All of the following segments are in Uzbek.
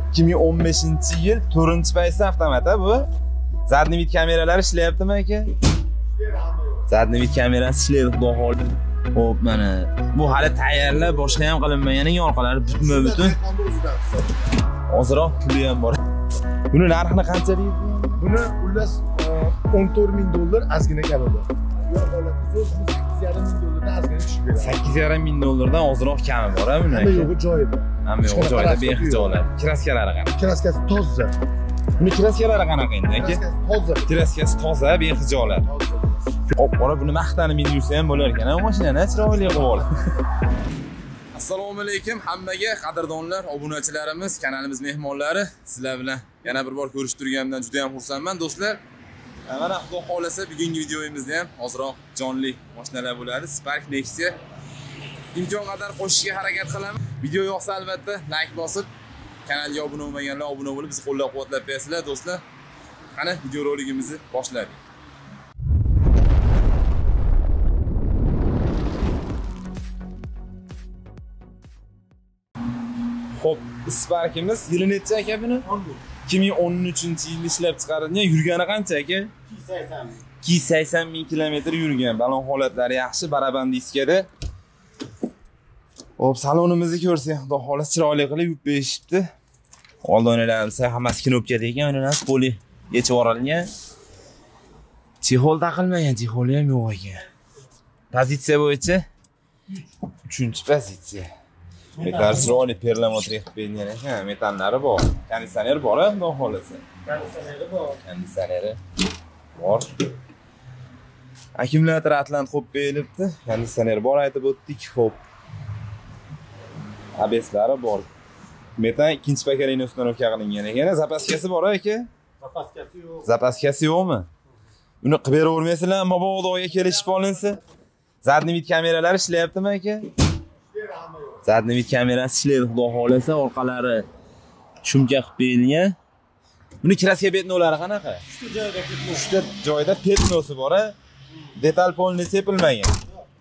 2015-yil 4-paysi avtomat bu. Zadniy vid kameralari ishlayaptimi aka? Zadniy vid kamerasi ishlaydi, xudo xoldi. Xo'p, mana bu hali tayyorlab, boshqa ham qilinmagan, orqalari butma-butun. Ozroq puli ham bor. Buni narxini qancha deydi? Buni xullas $14,000 ozgina kabi bor. Yo'q, holatda $8,500 ozgina tushib beradi. $8,500 ozroq kami bor, buni. Hamma yo'g'i joyida. Hamma yo'g'i joyida, bexijolat. Kraskalari qanaqa? Kraskasi toza. Buni kraskalari qanaqa endi aka? Toza. Kraskasi toza, bexijolat. Hop, qora buni maqtanib men yursa ham bo'lar ekan, mashinani chiroyli qilib oldi. Assalomu alaykum hammaga qadrdonlar, obunachilarimiz, kanalimiz mehmonlari. Sizlar bilan yana bir bor ko'rishib turganimdan juda ham xursandman do'stlar. Mana xudo xolasa bugungi videoyimizda ham ozroq jonli mashinalar bo'ladi. Spark Nexia imkon qadar qo'shishga harakat qilaman. Video yoqsa albatta like bosib, kanalga obuna bo'lmaganlar obuna bo'lib bizni qo'llab-quvvatlab bersizlar do'stlar. Qani video roligimizni boshladik. Hop, Sparkimiz yili necha aka buni? 2013-yilda ishlab chiqarilgan. Yurgani qancha aka? 280 ming kilometr yurgan. Balon holatlari yaxshi, baraban diskada. Hop, salonimizni ko'rsak, xudo xolasa chiroyli qilib yuvib berishibdi. Old oynalarimiz hammasi knopkada ekan, oynalar poli yechib yuborilgan. Chexol taqilmagan, chexoli ham yo'q ekan. Pozitsiya bo'yicha 3-pozitsiya. Metal chiroyli perlamotr qilib bergan ekan, metallari bor. Konditsioner bor, xudo xolasa. Konditsioneri bor. Konditsioneri bor. Akkumulyator Atlant qo'yib berilibdi. Konditsioner bor aytib o'tdik, xo'p. ABSlari bor. Metan ikkinchi pakalini ustanovka qilingan ekan. Zapaskasi bor aka? Zapaskasi yo'q. Zapaskasi yo'qmi? Uni qilib beravermaysizlar, mabodoga kelishib olinsa. Zadniy vid kameralari ishlayaptimi aka? Zadniy vid kamerasi ishlaydi, xudo xolasa, orqalari shumka qilib berilgan. Buni kraska petnolari qanaqa? Uchta joyda petnosi bor, detal polni sepilmagan.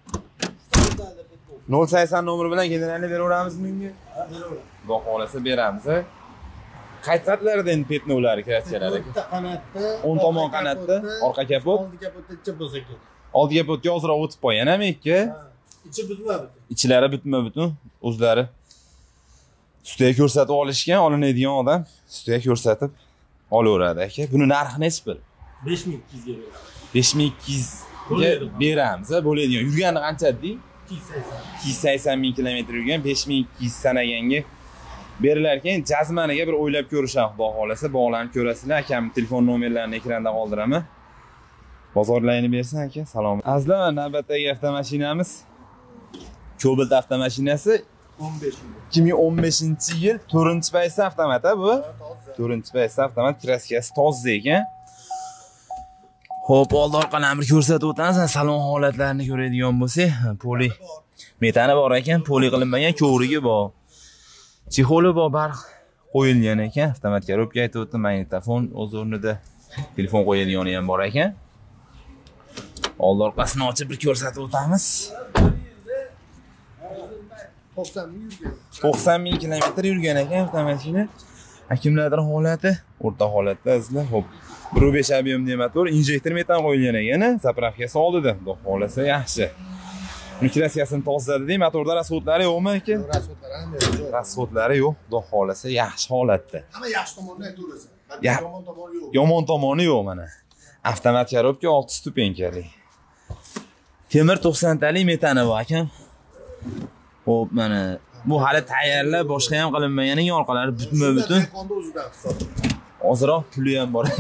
080 nomeri bilan generalni beraveramizmi bunga? Beraveramiz. Xudo xolasa beramiz. Qaytqatlarida endi petnolari kraskalari. Bitta qanotda, o'ng tomon qanotda, orqa kapot. Oldi kapotda ichi bo'lsa kerak. Oldi kapotga ozroq o'tib qo'yganmi ikki? Ichi butma-butun. Ichlari butma-butun, o'zlari ustiga ko'rsatib olishgan, olinadigan odam ustiga ko'rsatib olaveradi aka. Buni narxi nechi pul? 5200 ga beramiz. 5200 ga beramiz. Bo'ladigan. Yurgani qancha deding? 280 ming kilometr yurgan, 5200 sanaganga berilar ekan. Jazmaniga bir o'ylab ko'risham, xudo xolasa, bog'lanib ko'rasizlar. Akam telefon nomerlarini ekranda qoldiraman. Bozorlayni bersin aka. Salom. Azizlar, navbatdagi avtomashinamiz Cobalt avtomashinasi 2015-yil 4-paysi avtomat bu. 4-paysi avtomat, kraskasi toza ekan. Xo'p, old orqalarni ko'rsatib o'tamiz. Salon holatlarini ko'radigan bo'lsak, poli metani bor ekan, poli qilinmagan, ko'vrigi bor. Chexoli bor, barq qo'yilgan ekan. Avtomatga robka aytib o'tdim, magnitofon o'z o'rnida. Telefon qo'yadigani ham bor ekan. Old orqasini ochib bir ko'rsatib o'tamiz. 90 ming kilometr yurgan ekan avtomashina. Akkumulyator holati o'rta holatda azizlar. Xo'p, 1.5 ob'yemli motor, injektor metan qo'yilgan ekan, zapravkasi oldida. Xudo xolasa yaxshi. Kraskasini tozaladi, motorda rasxodlari yo'qmi aka? Rasxodlari ham yo'q. Rasxodlari yo'q, xudo xolasa yaxshi holatda. Hamma yaxshi tomonini aytaverasiz. Yomon tomoni yo'q. Yomon tomoni yo'q mana. Avtomat korobka 6 stupenkali. Temir 90 talik metani bor ekan. Xo'p, mana bu hali tayyorlab, boshqa ham qilinmagan, orqalari butma-butun. Ozroq puli ham bor.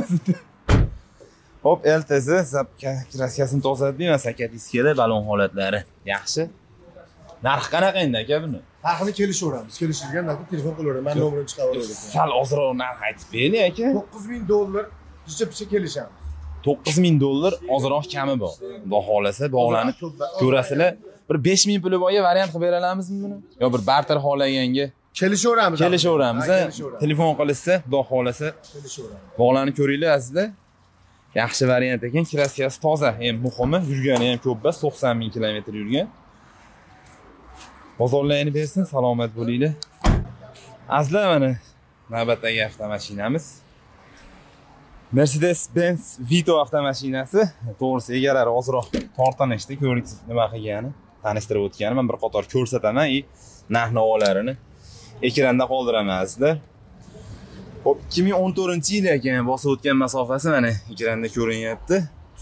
Hop, LTZ kraskasini tozaladik, sakat diskada balon holatlari yaxshi. Narx qanaqa endi aka buni? Narxini kelishaveramiz. Kelishilgandan keyin telefon qilaveraman. Men nomerini chiqarib olaman. Sal ozroq narx aytib bering aka. $9000 picha kelishamiz. $9000 ozroq kami bor. Xudo xolasa bog'lanib ko'rasizlar. Bir 5000 puli borga variant qilib beralamizmi buni? Yo bir barter xohlaganga kelishaveramiz. Kelishaveramiz. Telefon qilishsa, xudo xolasa kelishaveramiz. bog'lanib ko'ringlar azizlar. Yaxshi variant ekan, kraskasi toza, eng muhimi, yurgani ham ko'p bas, 90 ming kilometr yurgan. Bozorlayni bersin, salomat bo'linglar. Azizlar, mana navbatdagi avtomashinamiz. Mercedes-Benz Vito avtomashinasi. To'g'risi egalari ozroq tortinishdi, ko'rik nima qilgani, tanishtirib o'tgani. Men bir qator ko'rsataman, narx-navolarini ekranda qoldiraman sizlar. Hop, 2014-yil ekan, bosib o'tgan masofasi mana ekranda ko'rinyapti.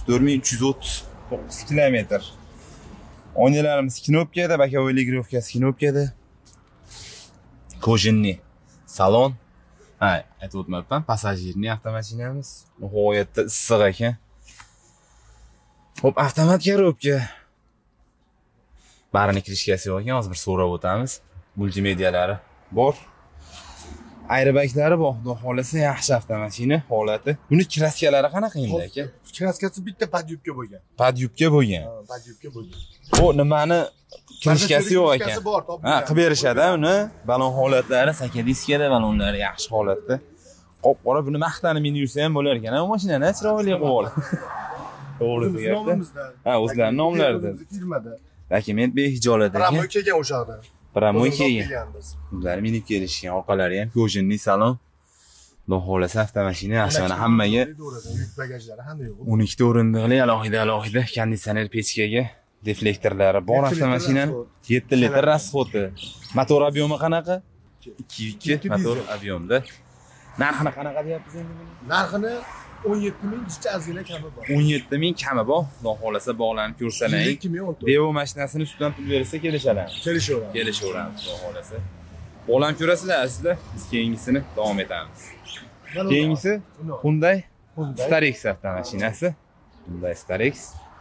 4339 kilometr. Oynalarimiz knopkada, bokovoy ligirovkasi knopkada. Kojinli salon. Ha, aytib o'tmabman, passajirli avtomashinamiz. Nihoyatda issiq ekan. Hop, avtomat korobka. Barini kirishkasi yo'q ekan, hozir bir so'rab o'tamiz. Multimedialari bor. Airbaglari bor, xudo xolasa yaxshi avtomashina holati. Buni kraskalari qanaqa endi aka? Kraskasi bitta padyubka bo'lgan. Padyubka bo'lgan. Ha, padyubka bo'lgan. Bu nimani kirishkasi yo'q ekan. Ha, qilib berishadi uni. Balon holatlari sakadiskada, balonlari yaxshi holatda. Qop-qora buni maqtanib meni yursa ham bo'lar ekan. Bu mashinani chiroyli qilib oldi. To'g'ri gapda. Ha, o'zlarining nomlarida. Firmada. Dokument behijolat ekan. Promoy kelgan o'sha yerda. Promoy kelgan. Ular minib kelishgan, orqalari ham kojinli salon. Xudo xolasa avtomashina yaxshi, mana hammaga yuk bagajlari hamma yo'q. 12 o'rindiqli alohida konditsioner pechkaga, deflektorlari bor avtomashinaning. 7 litr rasxoti. Motor obyomi qanaqa? 2.2 motor obyomda. Narxini qanaqa deyapsiz endi buni? Narxini 17.000 jicha ozgina kami bor. 17.000 kami bor. Xudo xolasa bog'lanib ko'rsalang. 2014. Devo mashinasini ustidan pul bersa kelishalarmiz. Kelishaveramiz xudo xolasa. Bog'lanib ko'rasizlar sizlar. Biz keyingisini davom etamiz. Keyingisi Hyundai Starex avtomashinasi. Hyundai Starex.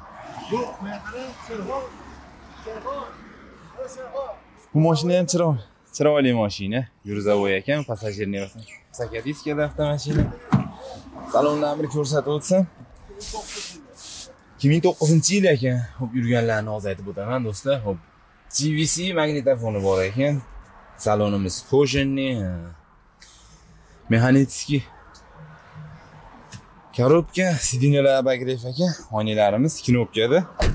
Bu mashina ham chiroyli mashina. Yurzavoy ekan, passajirni emas. Sakadiskada avtomashina. Salondan bir ko'rsatib o'tsam. 2009-yil ekan. Hop, yurganlarni hozir aytib o'taman do'stlar. Hop, GVC magnitofoni bor ekan. Salonimiz kojinli. Mexanический korobka, sidinyalar bagrev ekan. Oynalarimiz knopkada.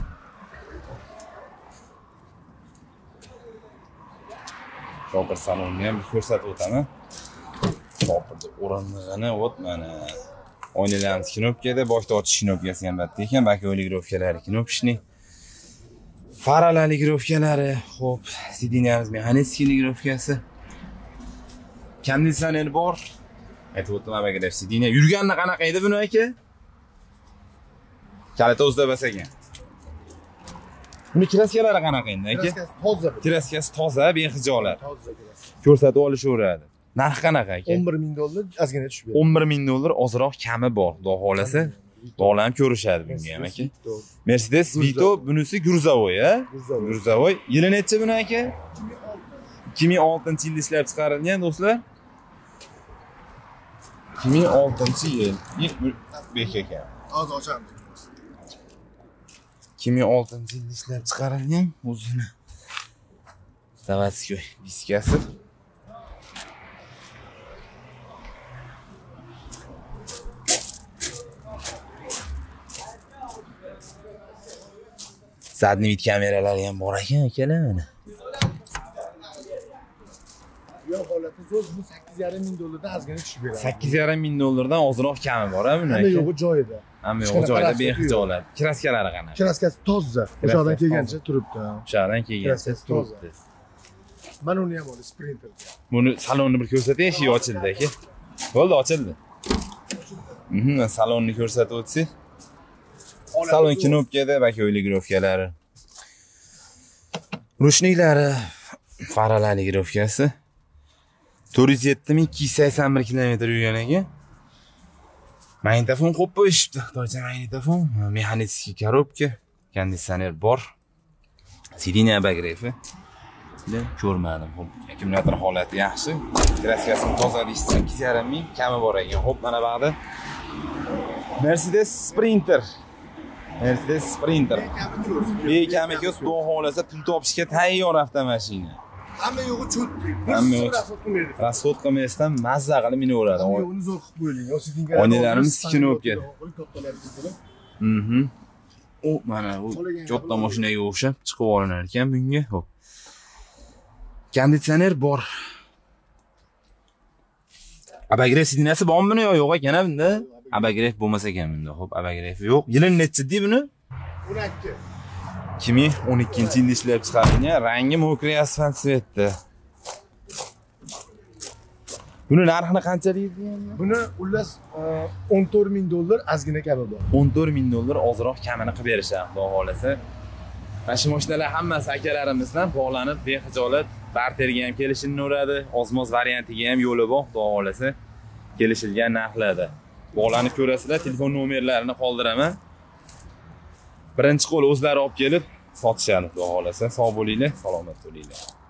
Shopir salonni ham ko'rsatib o'taman. Shopirda o'rindig'ini o't mana. Oynalarimiz knopkada, boshda ochish knopkasi ham bitta ekan, bokovoy ligirovkalari knopishni. Faralar ligirovkalari, xo'p, sidinyamiz mexanический ligirovkasi. Konditsioner bor. Aytib o'tdim bagrev sidinya. Yurganni qanaqa edi buni aka? Kalita o'zida bas ekan. Buni kraskalari qanaqa endi aka? Kraskasi toza. Kraskasi toza, behijolat. Toza kraska. Ko'rsatib olishaveradi. Narx qanaqa aka? $11.000 ozgina tushib beradi. $11.000 ozroq kami bor, xudo xolasa. Bog'lanib ko'rishadi bunga ham aka. Mercedes Vito, bunisi Gruzovoy, a? Gruzovoy. Yili necha buni aka? 2006-yilda ishlab chiqarilgan do'stlar. 2006-yil. Bek ekan. Hozir ochamiz. 2006-yilda ishlab chiqarilgan o'zini. Zavodskoy diskasi. Zadniy vid kameralari ham bor ekan akalar mana. Yo'q, holati zo'r, bu $8.5 ozgina tushib beradi. $8.5 ozroq kami bor, buni aka. Hamma yo'g'i joyida. Hamma yo'g'i joyida, behijolat. Kraskalari qanaqa? Kraskasi toza. O'shadan kelgancha turibdi. O'shadan kelgancha turibdi. Mana uni ham oldi, Sprinter. Buni salonni bir ko'rsatay, eshik ochildi aka. Bo'ldi, ochildi. Salonni ko'rsatib o'tsak. Salon knopkada, bokovoy ligirovkalari. Rushniklari, faralar ligirovkasi. 407.281 kilometr yurgan ekan. Magnitofon qo'yib qo'yishibdi. Xitoycha magnitofon, mexanический korobka, konditsioner bor. Sidinya bagrevi. Ko'rmadim. Xo'p, akkumulyator holati yaxshi. Kraskasini tozalashsa 8.5 kami bor ekan. Xo'p, mana ba'da Mercedes Sprinter. Bekami ko'z xudo xolasa pul topishga tayyor avtomashina. Hamma yo'g'i cho'tdi. Hamma yo'g'i rasxod qilmasdan mazza qilib minaveradi. Hamma yo'g'ini zo'r qilib qo'yilgan. Yo sidinga. Oynalarimiz knopka. O, mana bu katta mashinaga o'xshab chiqib olinar ekan bunga. Xo'p. Konditsioner bor. Abagrev sidinasi bormi buni yo yo'q ekan bunda? Abagrev bo'lmasa ekan bunda. Xo'p, abagrev yo'q. Yili nechi buni? 12. 2012-yilda ishlab chiqarilgan, rangi mokriy asfalt svetda. Buni narxini qanchalik degan? Buni ullas $14,000 ozgina kabi bor. $14,000 ozroq kamini qilib berishadi, xudo xolasa. Mana shu mashinalar hammasi akalarimizdan bog'lanib, bexijolat barterga ham kelishiladi, ozmoz variantiga ham yo'li bor, xudo xolasa. Kelishilgan narxlarda. Bog'lanib ko'rasizlar, telefon nomerlarini qoldiraman. Birinchi qo'l o'zlari olib kelib sotishadi, xudo xolasa. Sog' bo'linglar, salomat bo'linglar.